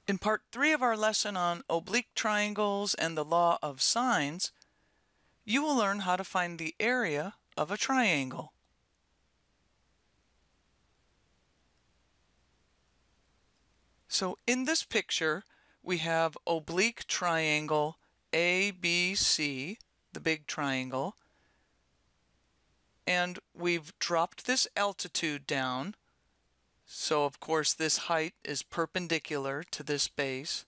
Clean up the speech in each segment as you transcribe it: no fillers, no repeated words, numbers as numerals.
In part 3 of our lesson on oblique triangles and the law of sines, you will learn how to find the area of a triangle. So in this picture, we have oblique triangle ABC, the big triangle, and we've dropped this altitude down. So of course this height is perpendicular to this base.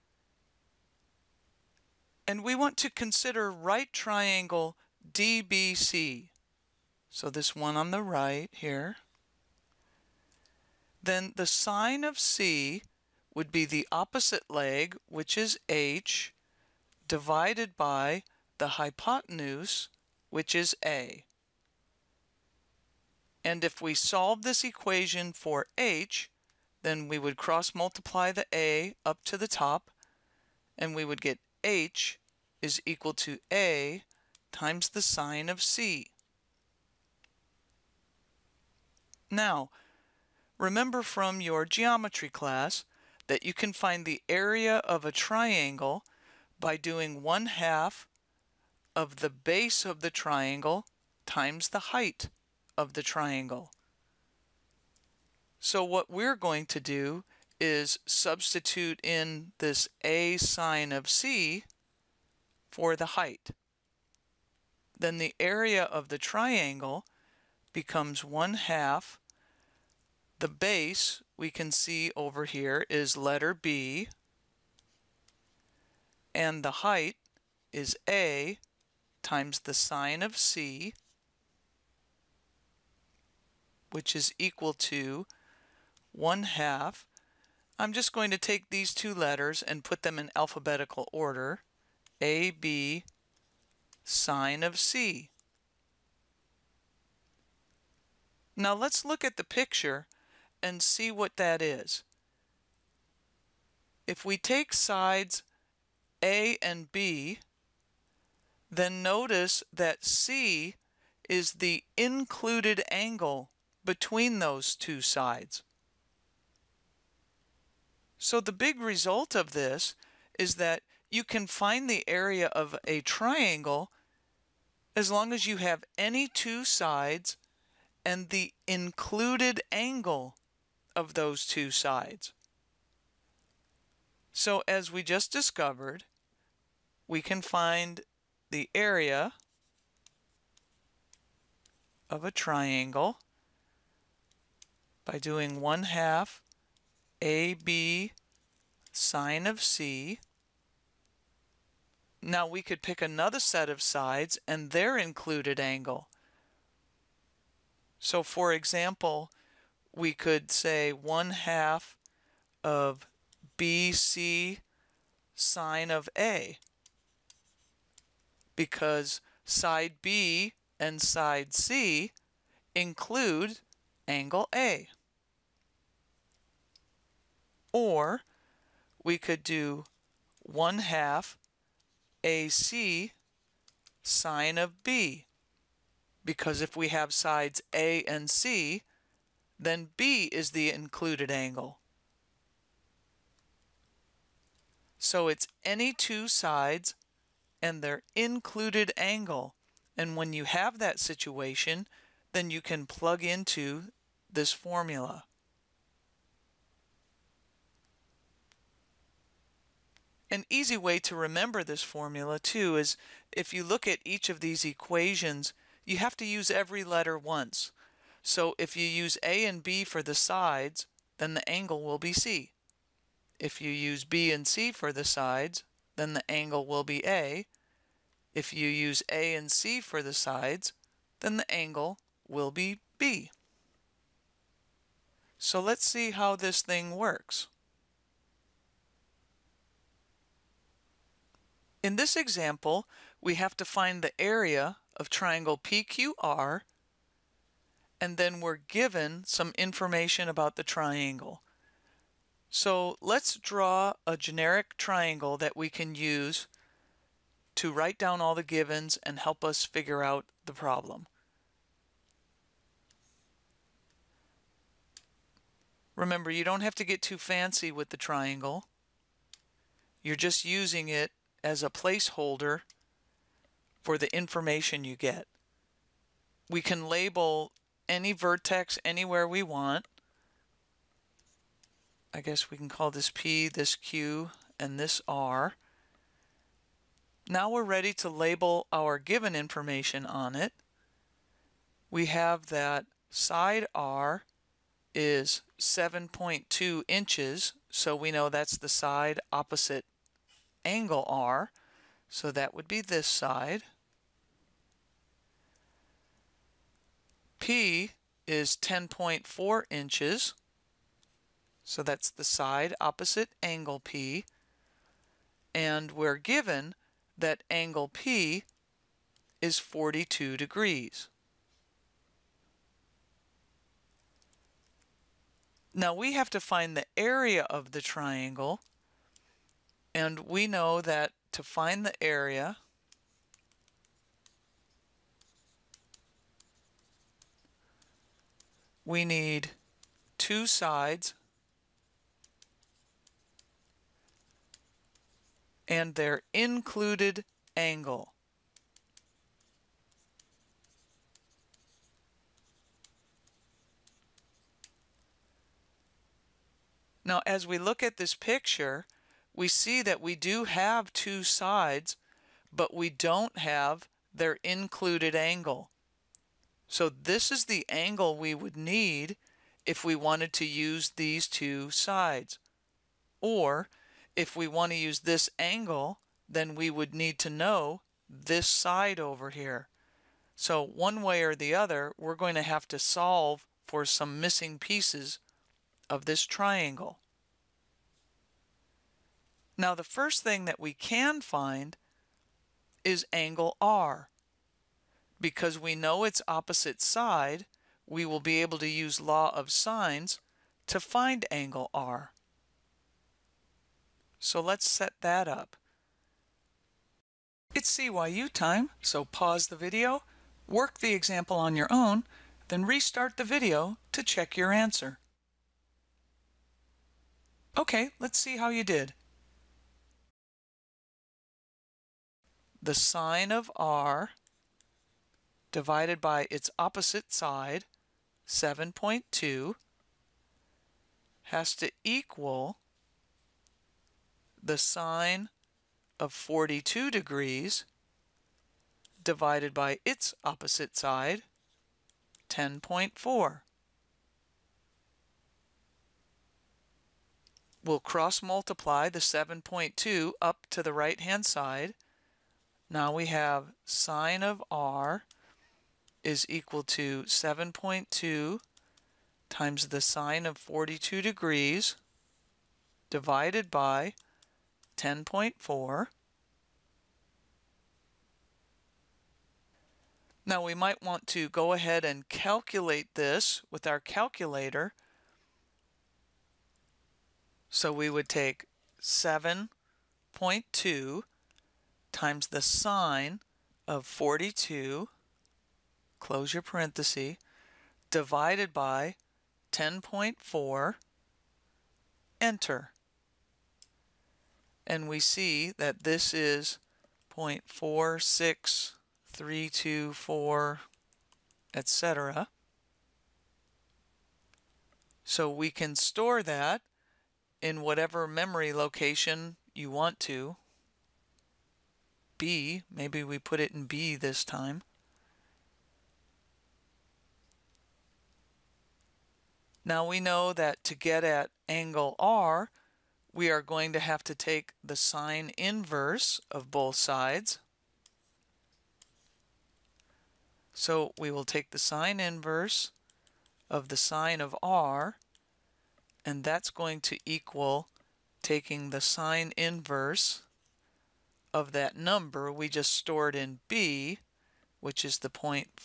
And we want to consider right triangle DBC. So this one on the right here. Then the sine of C would be the opposite leg, which is H, divided by the hypotenuse, which is A. And if we solve this equation for H, then we would cross multiply the A up to the top, and we would get H is equal to A times the sine of C. Now, remember from your geometry class that you can find the area of a triangle by doing 1/2 of the base of the triangle times the height of the triangle. So what we're going to do is substitute in this A sine of C for the height. Then the area of the triangle becomes 1/2. The base we can see over here is letter B, and the height is A times the sine of C, which is equal to 1/2. I'm just going to take these two letters and put them in alphabetical order. AB sine of C. Now let's look at the picture and see what that is. If we take sides A and B, then notice that C is the included angle between those two sides. So the big result of this is that you can find the area of a triangle as long as you have any two sides and the included angle of those two sides. So as we just discovered, we can find the area of a triangle by doing 1/2 AB sine of C. Now we could pick another set of sides and their included angle. So for example, we could say 1/2 of BC sine of A, because side B and side C include angle A. Or we could do 1/2 AC sine of B, because if we have sides A and C, then B is the included angle. So it's any two sides and their included angle. And when you have that situation, then you can plug into this formula. An easy way to remember this formula too is if you look at each of these equations, you have to use every letter once. So if you use A and B for the sides, then the angle will be C. If you use B and C for the sides, then the angle will be A. If you use A and C for the sides, then the angle will be B. So let's see how this thing works. In this example, we have to find the area of triangle PQR, and then we're given some information about the triangle. So let's draw a generic triangle that we can use to write down all the givens and help us figure out the problem. Remember, you don't have to get too fancy with the triangle. You're just using it as a placeholder for the information you get. We can label any vertex anywhere we want. I guess we can call this P, this Q, and this R. Now we're ready to label our given information on it. We have that side R is 7.2 inches, so we know that's the side opposite angle R, so that would be this side. P is 10.4 inches, so that's the side opposite angle P, and we're given that angle P is 42 degrees. Now we have to find the area of the triangle, and we know that to find the area, we need two sides and their included angle. Now, as we look at this picture, we see that we do have two sides, but we don't have their included angle. So this is the angle we would need if we wanted to use these two sides. Or if we want to use this angle, then we would need to know this side over here. So one way or the other, we're going to have to solve for some missing pieces of this triangle. Now the first thing that we can find is angle R. Because we know its opposite side, we will be able to use law of sines to find angle R. So let's set that up. It's CYU time, so pause the video, work the example on your own, then restart the video to check your answer. Okay, let's see how you did. The sine of R divided by its opposite side, 7.2, has to equal the sine of 42 degrees divided by its opposite side, 10.4. We'll cross multiply the 7.2 up to the right-hand side. Now we have sine of R is equal to 7.2 times the sine of 42 degrees divided by 10.4. Now we might want to go ahead and calculate this with our calculator. So we would take 7.2 times the sine of 42, close your parenthesis, divided by 10.4, enter. And we see that this is 0.46324, etc. So we can store that in whatever memory location you want to. B, maybe we put it in B this time. Now we know that to get at angle R, we are going to have to take the sine inverse of both sides. So we will take the sine inverse of the sine of R, and that's going to equal taking the sine inverse of that number we just stored in B, which is the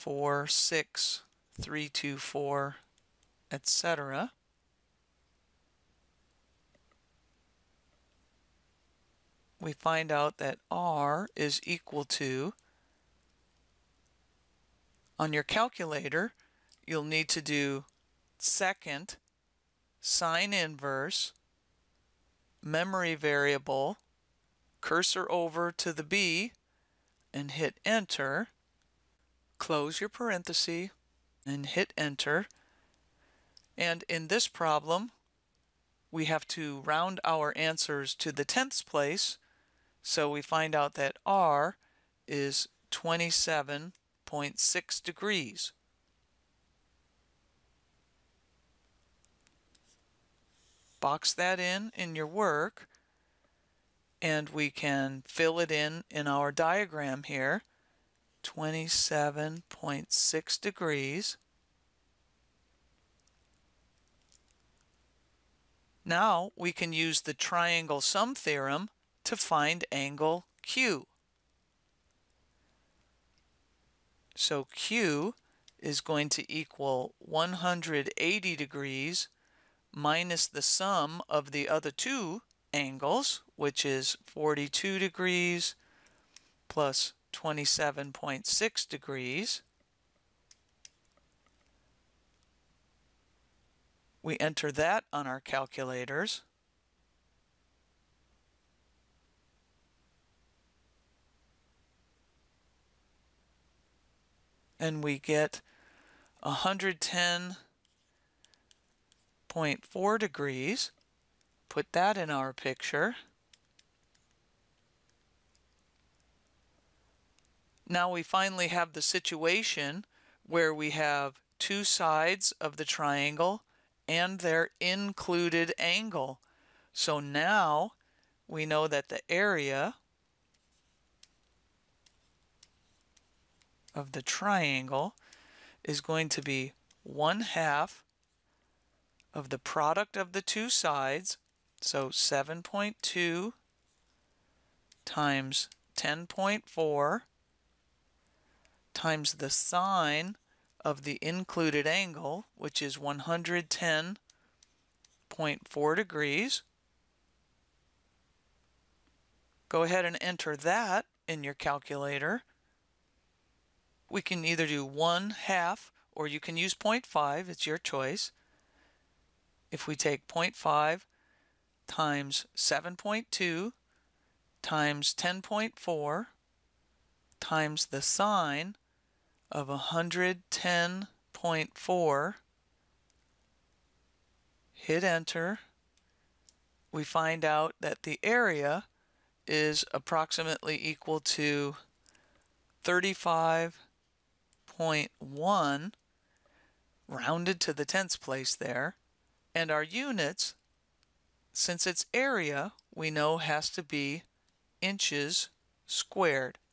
0.46324, etc. We find out that R is equal to, on your calculator, you'll need to do second, sine inverse, memory variable, cursor over to the B and hit enter. Close your parenthesis and hit enter. And in this problem, we have to round our answers to the tenths place. So we find out that R is 27.6 degrees. Box that in your work, and we can fill it in our diagram here. 27.6 degrees. Now we can use the triangle sum theorem to find angle Q. So Q is going to equal 180 degrees minus the sum of the other two angles, which is 42 degrees plus 27.6 degrees. We enter that on our calculators. And we get 110.4 degrees. Put that in our picture. Now we finally have the situation where we have two sides of the triangle and their included angle. So now we know that the area of the triangle is going to be 1/2 of the product of the two sides, so 7.2 times 10.4 times the sine of the included angle, which is 110.4 degrees. Go ahead and enter that in your calculator. We can either do 1/2 or you can use 0.5, it's your choice. If we take 0.5 times 7.2 times 10.4 times the sine of 110.4, hit enter, we find out that the area is approximately equal to 35.1, rounded to the tenths place there, and our units, since it's area, we know has to be inches squared.